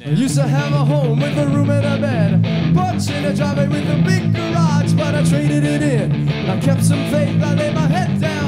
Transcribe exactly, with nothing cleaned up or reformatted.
now. I used to have a home with a room and a bed, porch and a driveway with a big garage, but I traded it in. I kept some faith, I laid my head down.